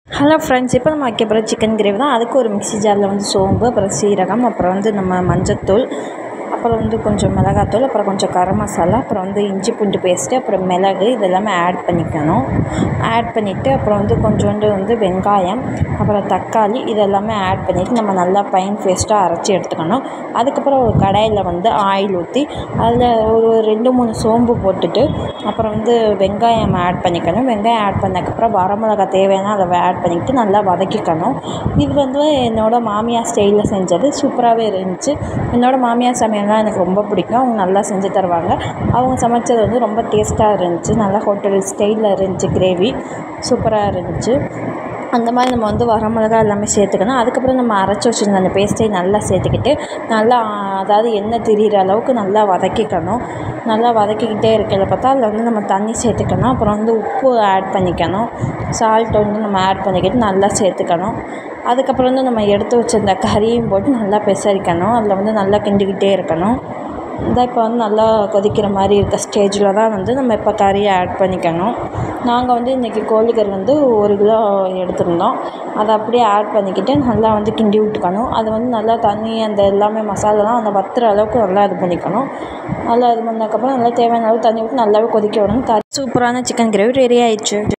Hello friends, இப்போ நம்ம வைக்க போகிற சிக்கன் கிரேவி தான். அதுக்கு ஒரு மிக்ஸி ஜாரில் வந்து சோம்பு, அப்புறம் சீரகம், அப்புறம் வந்து நம்ம மஞ்சத்தூள், அப்புறம் வந்து கொஞ்சம் மிளகாத்தூள், அப்புறம் கொஞ்சம் கரம் மசாலா, அப்புறம் வந்து இஞ்சி பூண்டு பேஸ்ட்டு, அப்புறம் மிளகு, இதெல்லாமே ஆட் பண்ணிக்கணும். ஆட் பண்ணிவிட்டு அப்புறம் வந்து கொஞ்சோண்டு வந்து வெங்காயம், அப்புறம் தக்காளி, இதெல்லாமே ஆட் பண்ணிவிட்டு நம்ம நல்லா ஃபைன் பேஸ்ட்டாக அரைச்சி எடுத்துக்கணும். அதுக்கப்புறம் ஒரு கடாயில் வந்து ஆயில் ஊற்றி அதில் ஒரு 2-3 சோம்பு போட்டுட்டு அப்புறம் வந்து வெங்காயம் ஆட் பண்ணிக்கணும். வெங்காயம் ஆட் பண்ணதுக்கப்புறம் வரமிளகா தேவையான அதை ஆட் பண்ணிக்கிட்டு நல்லா வதக்கிக்கணும். இது வந்து என்னோடய மாமியார் ஸ்டைலில் செஞ்சது சூப்பராகவே இருந்துச்சு. என்னோடய மாமியார் சமையல்னால் எனக்கு ரொம்ப பிடிக்கும். அவங்க நல்லா செஞ்சு தருவாங்க. அவங்க சமைச்சது வந்து ரொம்ப டேஸ்ட்டாக இருந்துச்சு. நல்லா ஹோட்டல் ஸ்டைலில் இருந்துச்சு. கிரேவி சூப்பராக இருந்துச்சு. அந்த மாதிரி நம்ம வந்து வரமிளகா எல்லாமே சேர்த்துக்கணும். அதுக்கப்புறம் நம்ம அரைச்சி வச்சுருந்த அந்த பேஸ்ட்டையும் நல்லா சேர்த்துக்கிட்டு நல்லா அதாவது எண்ணெய் திரியிற அளவுக்கு நல்லா வதக்கிக்கணும். நல்லா வதக்கிக்கிட்டே இருக்கிறத பார்த்தா அதில் வந்து நம்ம தண்ணி சேர்த்துக்கணும். அப்புறம் வந்து உப்பு ஆட் பண்ணிக்கணும். சால்ட் வந்து நம்ம ஆட் பண்ணிக்கிட்டு நல்லா சேர்த்துக்கணும். அதுக்கப்புறம் வந்து நம்ம எடுத்து வச்சுருந்த கறியும் போட்டு நல்லா பெசரிக்கணும். அதில் வந்து நல்லா கிண்டிக்கிட்டே இருக்கணும். இப்போ வந்து நல்லா கொதிக்கிற மாதிரி இருக்க ஸ்டேஜில் தான் வந்து நம்ம இப்போ கறியை ஆட் பண்ணிக்கணும். நாங்கள் வந்து இன்றைக்கி கோழிக்கறி வந்து 1 கிலோ எடுத்திருந்தோம். அதை அப்படியே ஆட் பண்ணிக்கிட்டு நல்லா வந்து கிண்டி விட்டுக்கணும். அது வந்து நல்லா தண்ணி அந்த எல்லாமே மசாலாலாம் அந்த வற்றுற அளவுக்கு நல்லா இது பண்ணிக்கணும். நல்லா இது பண்ணதுக்கப்புறம் நல்லா தேவையான அளவு தண்ணி ஊற்றி நல்லாவே கொதிக்க விடணும். சூப்பரான சிக்கன் கிரேவி ரெடி ஆயிடுச்சு.